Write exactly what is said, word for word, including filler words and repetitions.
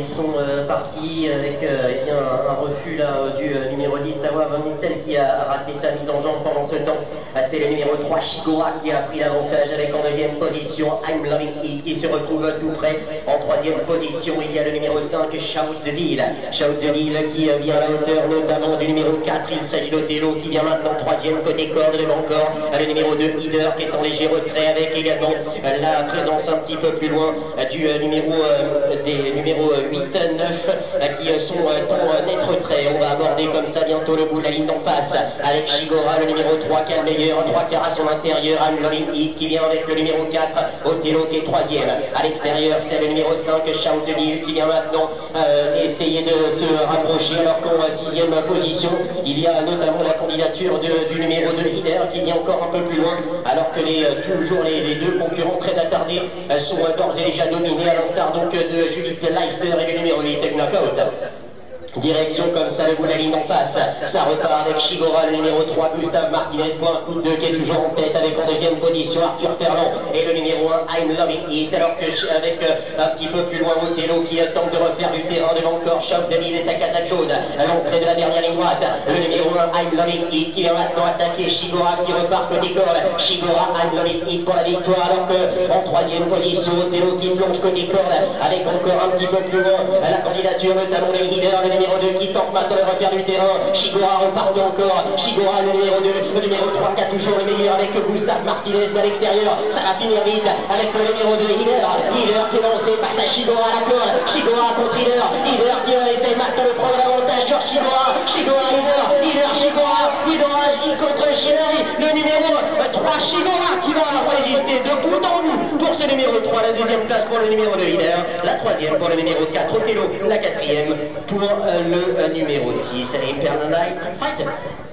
ils sont euh, partis avec euh, eh bien, un, un refus là, euh, du euh, numéro dix, Savoir Van Nistel, qui a raté sa mise en jambe pendant ce temps. Ah, c'est le numéro trois, Shigora, qui a pris l'avantage avec en deuxième position I'm Loving It, qui se retrouve tout près. En troisième position, il y a le numéro cinq, Shout the Deal. Shout the Deal qui euh, vient à la hauteur notamment du numéro quatre. Il s'agit d'Othello qui vient maintenant troisième côté corde devant encore le numéro deux, Hider, qui est en léger retrait, avec également la présence un petit peu plus loin du euh, numéro euh, des numéros huit, neuf euh, qui euh, sont euh, en net retrait. On va aborder comme ça bientôt le bout de la ligne d'en face avec Shigora, le numéro trois, qui a le meilleur, trois quarts à son intérieur. I'm Loving It qui vient avec le numéro quatre, Othello qui est troisième. À l'extérieur, c'est le numéro cinq, Shout the Deal, qui vient maintenant euh, essayer de se rapprocher, alors qu'en euh, sixième position, il y a notamment la candidature de, du numéro deux, Hider, qui vient encore un peu plus loin, alors que les, euh, toujours les, les deux concurrents très attardés euh, sont euh, d'ores et déjà dominés, à l'instar donc de Judith Leister et le numéro huit, Knockout. Direction comme ça, le bout de la ligne en face. Ça repart avec Shigora, le numéro trois, Gustave Martinez, point coup de deux, qui est toujours en tête avec en deuxième position Arthur Ferland et le numéro un, I'm Loving It, alors que avec euh, un petit peu plus loin Othello qui euh, tente de refaire du terrain devant encore Shout the Deal et sa casade jaune. À l'entrée de la dernière ligne droite, le numéro un, I'm Loving It, qui vient maintenant attaquer Shigora, qui repart côté corde. Shigora, I'm Loving It pour la victoire, alors que en troisième position Othello qui plonge côté corde avec encore un petit peu plus loin la candidature notamment de Hider, le numéro deux, qui tente maintenant de refaire du terrain. Shigora repart encore. Shigora, le numéro deux, le numéro trois, qui a toujours le meilleur avec Gustave Martinez, mais à l'extérieur, ça va finir vite avec le numéro deux, Hider. Hider qui est lancé face à Shigora à la corde. Shigora contre Hider. Hider qui essaie maintenant de prendre l'avantage sur Shigora. Shigora, Hider. Hider, Shigora. Hider contre Shigori. Le numéro trois, Shigora, qui va résister de bout en bout pour ce numéro trois. La deuxième place pour le numéro deux, Hider. La troisième pour le numéro quatre, Othello. La quatrième pour le numéro six, Imperial Night Fighter.